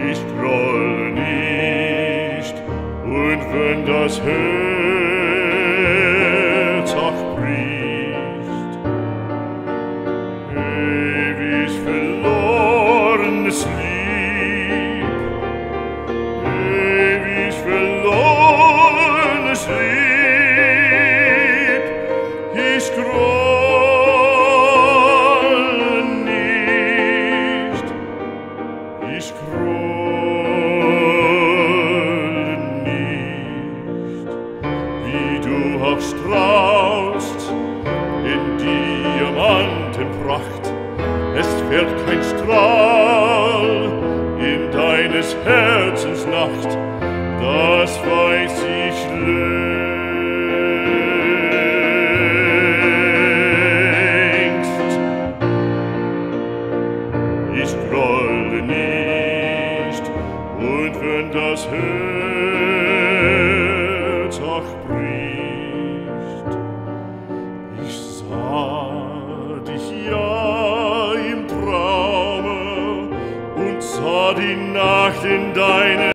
Ich grolle nicht, und wenn das Herz auch bricht, ewig verlorenes Lieb, ewig verlorenes Lieb, ich grolle nicht, ich grolle nicht, wie du auch strahlst in Diamantenpracht, es fällt kein Strahl in deines Herzens Nacht, das weiß ich längst. Ich grolle nicht, und wenn das Herz auch bricht, ich sah dich ja im Traume und sah die Nacht in deine